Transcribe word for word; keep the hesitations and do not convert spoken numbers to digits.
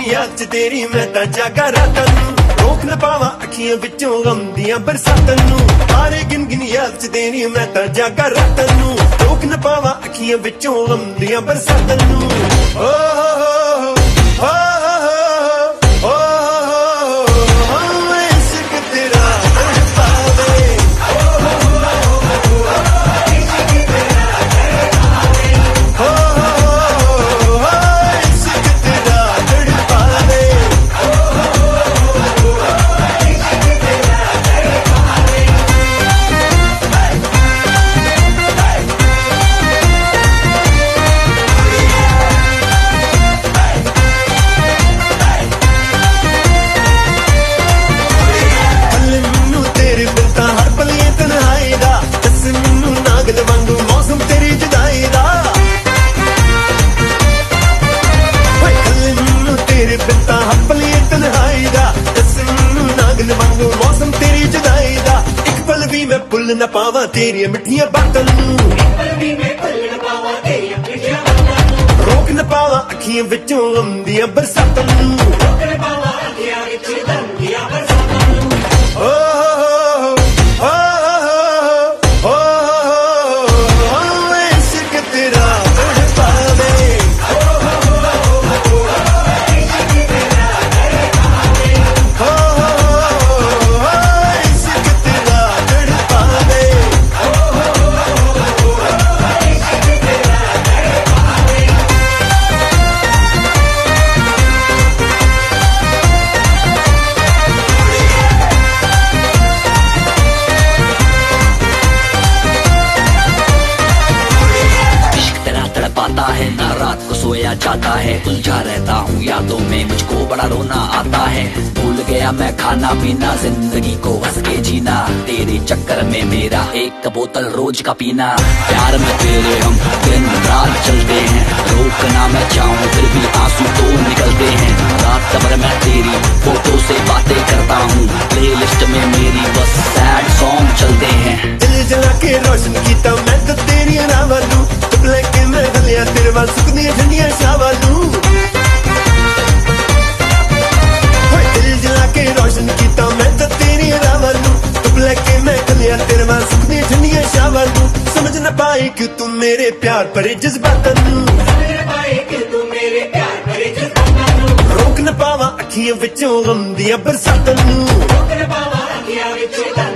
याद च तेरी मैं तां जागा रातां नूं, रोक न पावां अखियां विचों गम दियां बरसातां नूं। तारे गिन गिन याद च तेरी मैं तां जागा रातां नूं, रोक न पावां अखियां विचों गम दियां बरसातां नूं। ओ हो हो हो इश्क तेरा तड़पावे, भुल न पावा तेरिया मिठिया बातां नूं, रोक न पावा अखियां विचों गम दियां बरसातां नूं। ओ हो हो हो इश्क तेरा तड़पावे, है ना रात को सोया जाता है, उलझा रहता हूँ यादों में मुझको बड़ा रोना आता है। भूल गया मैं खाना पीना, जिंदगी को हंस के जीना, तेरे चक्कर में मेरा एक बोतल रोज का पीना। प्यार में तेरे हम दिन रात चलते हैं, रोकना मैं चाहूँ फिर भी आंसू तो निकलते हैं। रात भर मैं तेरी फोटो से बातें करता हूँ, प्लेलिस्ट में मेरी बस सैड सॉन्ग चलते हैं। दिल जला के रोशन कीता मैं तो तेरी रावां नूं, लेके मैं गलिया तेरे वाल सुकदियां ठंडियां शावां नूं। दिल जला के रोशन कीता मैं तो तेरी रावां नूं, लेके मैं गलिया तेरे वाल सुकदियां ठंडियां शावां नूं। समझ न पाई कि तू मेरे प्यार भरे जज्बातां नूं, रोक न पावां अखियां विचों गम दियां बरसातां नूं।